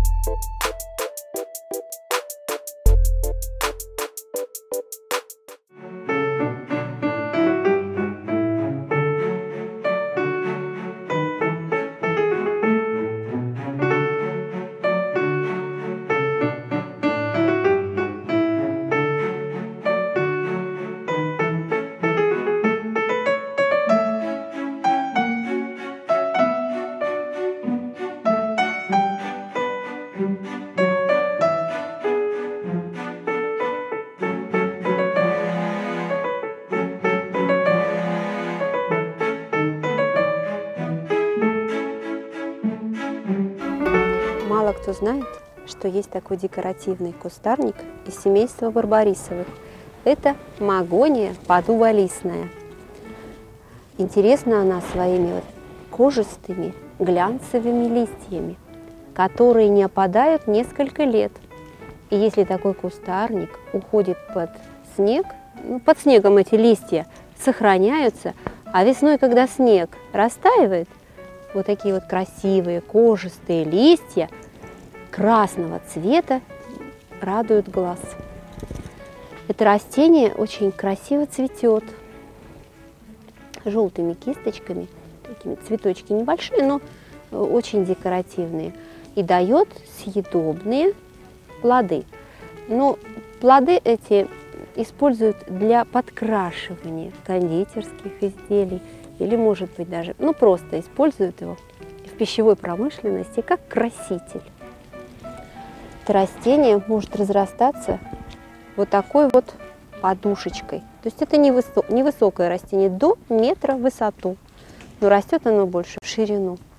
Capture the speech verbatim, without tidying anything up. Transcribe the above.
Мало кто знает, что есть такой декоративный кустарник из семейства барбарисовых. Это магония подувалистная. Интересна она своими вот кожистыми глянцевыми листьями, которые не опадают несколько лет. И если такой кустарник уходит под снег, ну, под снегом эти листья сохраняются, а весной, когда снег растаивает, вот такие вот красивые кожистые листья красного цвета радуют глаз. Это растение очень красиво цветет желтыми кисточками, такими цветочки небольшие, но очень декоративные, и дает съедобные плоды. Но плоды эти используют для подкрашивания кондитерских изделий или, может быть, даже ну, просто используют его в пищевой промышленности как краситель. Это растение может разрастаться вот такой вот подушечкой. То есть это невысокое растение, до метра в высоту, но растет оно больше в ширину.